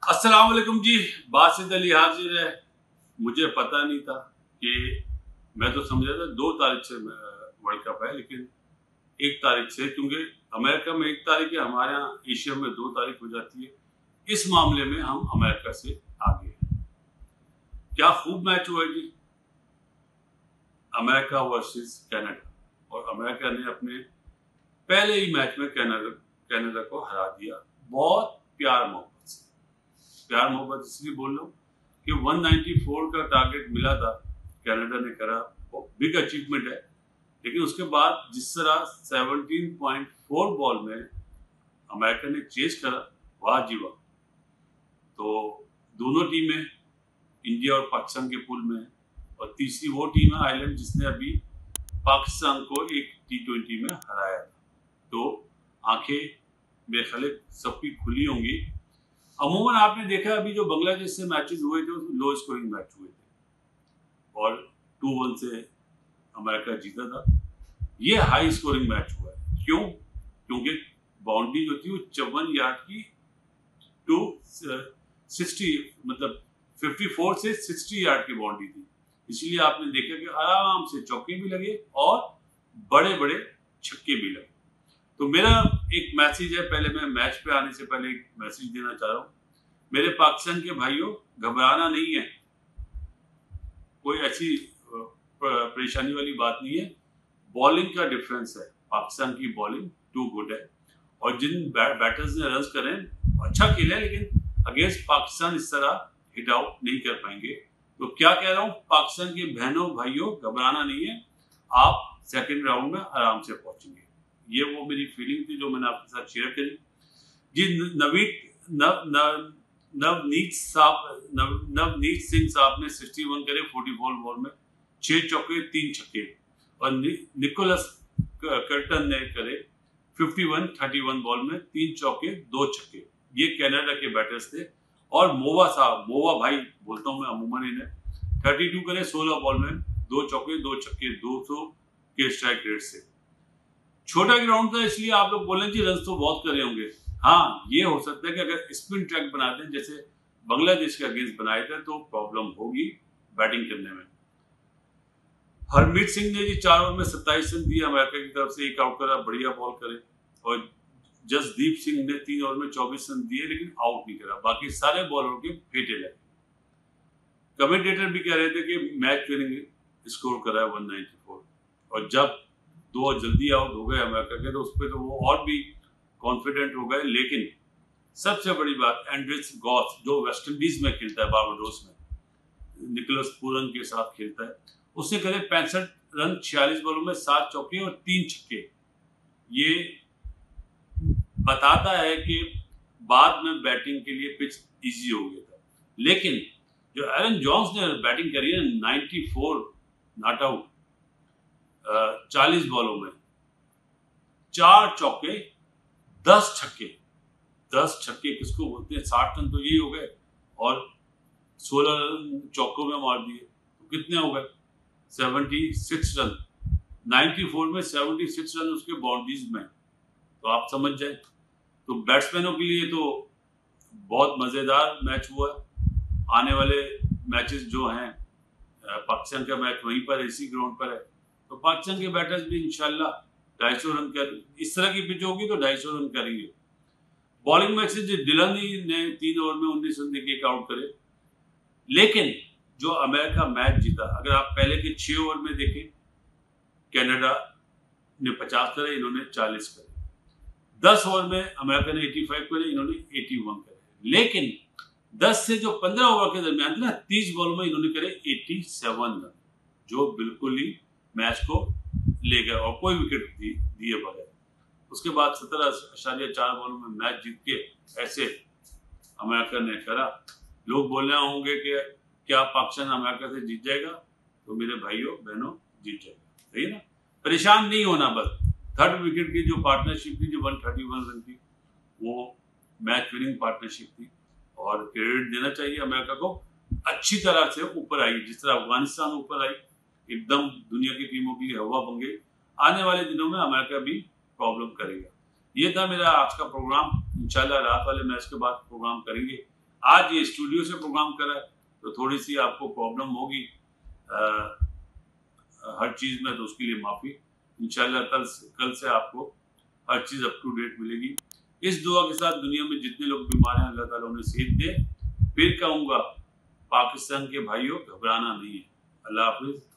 अस्सलाम वालेकुम जी। बासित अली हाजिर है। मुझे पता नहीं था कि मैं तो समझा था 2 तारीख से वर्ल्ड कप है, लेकिन 1 तारीख से, क्योंकि अमेरिका में 1 तारीख है, हमारे यहाँ एशिया में 2 तारीख हो जाती है। इस मामले में हम अमेरिका से आगे हैं। क्या खूब मैच हुआ जी, अमेरिका वर्सेस कनाडा, और अमेरिका ने अपने पहले ही मैच में कनाडा को हरा दिया। बहुत प्यार मोहब्बत इसलिए बोल रहा हूँ कि 194 का टारगेट मिला था, कनाडा ने करा, बिग अचीवमेंट है। लेकिन उसके बाद जिस तरह 17.4 बॉल में अमेरिका ने चेस करा, वाह जी वाह। तो दोनों टीमें इंडिया और पाकिस्तान के पूल में है, और तीसरी वो टीम है आयरलैंड, जिसने अभी पाकिस्तान को एक T20 में हराया था। तो आंखें मेरे ख्याल सबकी खुली होंगी। अमूमन आपने देखा अभी जो बांग्लादेश से मैचेस हुए थे, लो स्कोरिंग मैच हुए थे और 2-1 से अमेरिका जीता था। ये हाई स्कोरिंग मैच हुआ है। क्यों? क्योंकि बाउंड्री जो थी वो 54 यार्ड की टू 60, मतलब 54 से 60 यार्ड की बाउंड्री थी। इसलिए आपने देखा कि आराम से चौके भी लगे और बड़े बड़े छक्के भी लगे। तो मेरा एक मैसेज है, पहले मैं मैच पे आने से पहले एक मैसेज देना चाह रहा हूँ। मेरे पाकिस्तान के भाइयों, घबराना नहीं है, कोई ऐसी परेशानी वाली बात नहीं है। बॉलिंग का डिफरेंस है, पाकिस्तान की बॉलिंग टू गुड है, और जिन बैटर्स ने रन्स करे अच्छा खेला है, लेकिन अगेंस्ट पाकिस्तान इस तरह हिट आउट नहीं कर पाएंगे। तो क्या कह रहा हूँ, पाकिस्तान के बहनों भाइयों, घबराना नहीं है, आप सेकंड राउंड में आराम से पहुंचेंगे। ये वो मेरी फीलिंग थी जो मैंने आपके साथ शेयर करी जी। नवनीत सिंह साहब ने 61 करे 44 बॉल में, 6 चौके 3 छक्के, और निकोलस कर्टन ने करे 31 बॉल में 3 चौके 2 छक्के। ये कनाडा के बैटर्स थे। और मोवा भाई बोलता हूं मैं अमूमन इन्हें, 32 करे 16 बॉल में 2 चौके 2 छक्के, 200 के स्ट्राइक रेट से। छोटा ग्राउंड था, इसलिए आप लोग बोलें जी रन तो बहुत करे होंगे। हाँ, ये हो सकता है कि अगर स्पिन ट्रैक बनाते हैं जैसे बांग्लादेश के अगेंस्ट बनाए थे, तो प्रॉब्लम होगी बैटिंग करने में। हरमीत सिंह ने जी 4 ओवर में 27 रन दिए, अमेरिका की तरफ से 1 आउट करा, बढ़िया बॉल करे। और जसदीप सिंह ने 3 ओवर में 24 रन दिए, लेकिन आउट नहीं करा। बाकी सारे बॉलरों के फेटे लगे। कमेंटेटर भी कह रहे थे कि मैच विनिंग स्कोर करा है 194, और जब 2 जल्दी आउट हो गए अमेरिका के, तो उस पर तो वो और भी कॉन्फिडेंट हो गए। लेकिन सबसे बड़ी बात, एंड्रिस गॉस जो वेस्ट इंडीज में खेलता है, बारबाडोस में निकोलस पूरन के साथ खेलता है, उसने करे 65 रन 46 बॉलों में 7 चौके और 3 छक्के। ये बताता है कि बाद में बैटिंग के लिए पिच इजी हो गया था। लेकिन जो एरन जॉन्स ने बैटिंग करी है 94 नॉट आउट, 40 बॉलों में 4 चौके 10 छक्के। 10 छक्के किसको बोलते हैं? 60 रन तो यही हो गए, और 16 रन चौकों में मार दिए, तो कितने हो गए? 76 रन। 94 में 76 रन उसके बाउंड्रीज में, तो आप समझ जाए। तो बैट्समैनों के लिए तो बहुत मजेदार मैच हुआ। आने वाले मैचेस जो हैं, पाकिस्तान का मैच वहीं पर इसी ग्राउंड पर है, तो पाकिस्तान के बैटर्स भी इंशाल्लाह 250 रन कर, इस तरह की पिच होगी तो 250 रन करेंगे। बॉलिंग में से डिलानी ने 3 ओवर में 19 रन देके 1 आउट करे। लेकिन जो अमेरिका मैच जीता, अगर आप पहले के 6 ओवर में देखें, कनाडा ने 50 करे, इन्होंने 40 करे। 10 ओवर में अमेरिका ने 85 करे, इन्होंने 81 करे। लेकिन 10 से जो 15 ओवर के दरमियान थे ना, 30 बॉलों में इन्होंने करे 87 रन, जो बिल्कुल ही मैच को ले गए और कोई विकेट दिए बगैर। उसके बाद 17.4 बॉलों में मैच जीत के ऐसे अमेरिका ने करा। लोग बोल रहे होंगे कि क्या पाकिस्तान अमेरिका से जीत जाएगा? तो मेरे भाइयों बहनों, जीत जाएगा, सही ना? परेशान नहीं होना। बस थर्ड विकेट की जो पार्टनरशिप थी, जो 131 रन की, वो मैच विनिंग पार्टनरशिप थी, और क्रेडिट देना चाहिए अमेरिका को। अच्छी तरह से ऊपर आई, जिस तरह अफगानिस्तान ऊपर आई, एकदम दुनिया की टीमों की हवा बन गई। आने वाले दिनों में अमेरिका भी प्रॉब्लम करेगा। ये था मेरा आज का प्रोग्राम। इंशाल्लाह रात वाले मैच के बाद प्रोग्राम करेंगे। आज ये स्टूडियो से प्रोग्राम करा है तो थोड़ी सी आपको प्रॉब्लम होगी हर चीज़ में, तो उसके लिए माफ़ी। इंशाल्लाह कल से आपको हर चीज़ अप टू डेट मिलेगी। इस दुआ के साथ दुनिया में जितने लोग बीमार हैं अल्लाह ताला उन्हें सेहत दे। फिर कहूँगा पाकिस्तान के भाइयों, घबराना नहीं है। अल्लाह हाफिज़।